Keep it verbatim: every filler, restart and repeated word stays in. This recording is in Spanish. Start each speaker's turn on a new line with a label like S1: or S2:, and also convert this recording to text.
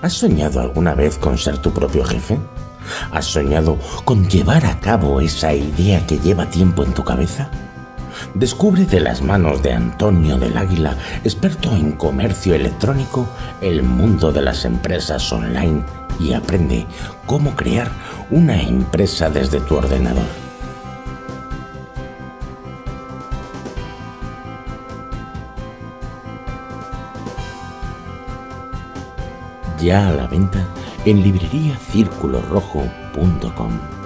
S1: ¿Has soñado alguna vez con ser tu propio jefe? ¿Has soñado con llevar a cabo esa idea que lleva tiempo en tu cabeza? Descubre de las manos de Antonio del Águila, experto en comercio electrónico, el mundo de las empresas online y aprende cómo crear una empresa desde tu ordenador. Ya a la venta en librería círculo rojo punto com.